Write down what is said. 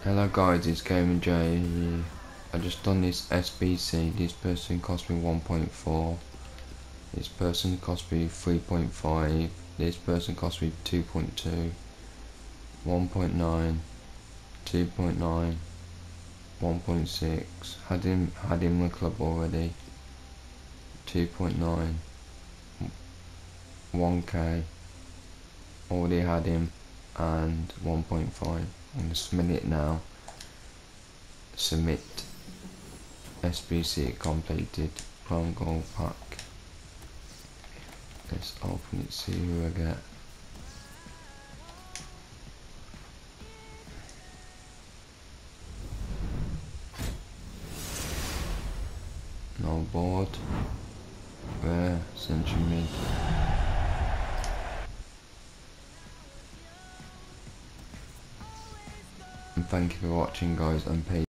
Hello guys, it's Gamer J here. I just done this SBC. This person cost me 1.4. This person cost me 3.5. This person cost me 2.2, 1.9, 2.9, 1.6. Had him in the club already. 2.9, 1k. Already had him, and 1.5. I'm gonna submit it now. Submit. SBC completed. Prime Gold Pack. Let's open it, see who I get. No board. Rare. Century Mid. And thank you for watching guys, and peace.